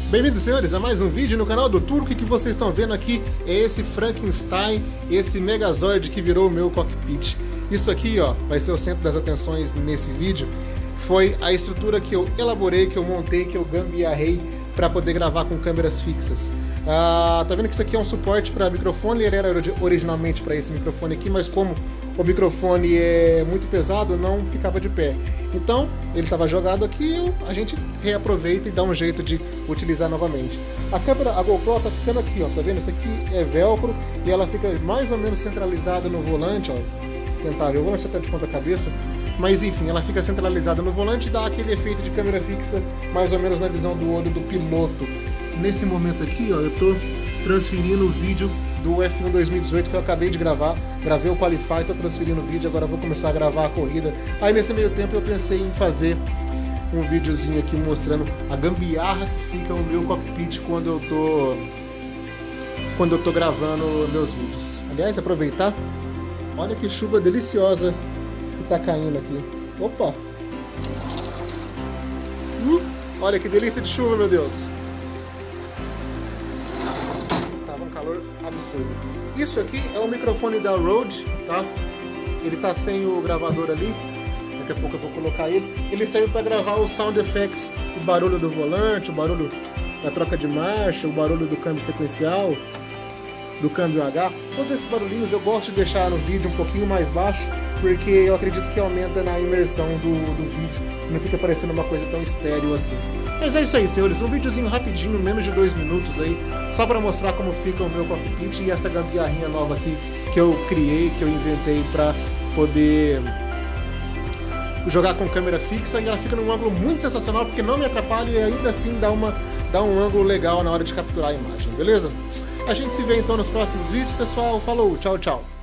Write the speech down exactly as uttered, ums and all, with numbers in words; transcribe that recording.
Bem-vindos, senhores, a mais um vídeo no canal do Turco. E que vocês estão vendo aqui é esse Frankenstein, esse Megazord que virou o meu cockpit. Isso aqui, ó, vai ser o centro das atenções nesse vídeo. Foi a estrutura que eu elaborei, que eu montei, que eu gambiarrei para poder gravar com câmeras fixas. Ah, tá vendo que isso aqui é um suporte para microfone? Ele era originalmente para esse microfone aqui, mas como o microfone é muito pesado, não ficava de pé. Então, ele estava jogado aqui, a gente reaproveita e dá um jeito de utilizar novamente. A câmera, a GoPro tá ficando aqui, ó, tá vendo? Isso aqui é velcro e ela fica mais ou menos centralizada no volante, ó. Tentar ver, o volante tá de ponta cabeça, mas enfim, ela fica centralizada no volante e dá aquele efeito de câmera fixa, mais ou menos na visão do olho do piloto. Nesse momento aqui, ó, eu tô transferindo o vídeo do F um dois mil e dezoito que eu acabei de gravar. Gravei o Qualify, tô transferindo o vídeo, agora eu vou começar a gravar a corrida. Aí nesse meio tempo eu pensei em fazer um videozinho aqui mostrando a gambiarra que fica o meu cockpit quando eu tô quando eu tô gravando meus vídeos. Aliás, aproveitar, olha que chuva deliciosa que tá caindo aqui. Opa! Uh, olha que delícia de chuva, meu Deus! Calor absurdo. Isso aqui é o microfone da Rode, tá? Ele tá sem o gravador ali. Daqui a pouco eu vou colocar ele. Ele serve para gravar os sound effects, o barulho do volante, o barulho da troca de marcha, o barulho do câmbio sequencial, do câmbio H. Todos esses barulhinhos eu gosto de deixar no vídeo um pouquinho mais baixo, porque eu acredito que aumenta na imersão do, do vídeo. Não fica parecendo uma coisa tão estéreo assim. Mas é isso aí, senhores, um videozinho rapidinho, menos de dois minutos aí, só para mostrar como fica o meu cockpit e essa gambiarrinha nova aqui que eu criei, que eu inventei para poder jogar com câmera fixa, e ela fica num ângulo muito sensacional, porque não me atrapalha e ainda assim dá, uma, dá um ângulo legal na hora de capturar a imagem, beleza? A gente se vê então nos próximos vídeos, pessoal. Falou, tchau, tchau!